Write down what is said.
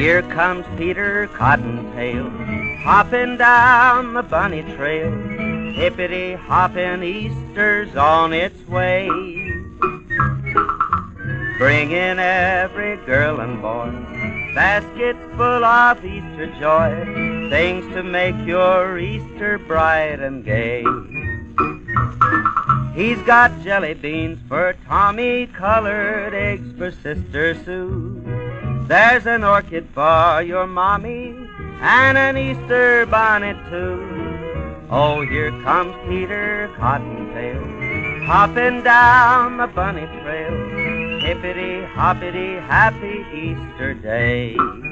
Here comes Peter Cottontail, hopping down the bunny trail. Hippity-hopping, Easter's on its way, bringing every girl and boy baskets full of Easter joy, things to make your Easter bright and gay. He's got jelly beans for Tommy, colored eggs for Sister Sue. There's an orchid for your mommy and an Easter bonnet too. Oh, here comes Peter Cottontail, hopping down the bunny trail. Hippity-hoppity, happy Easter day.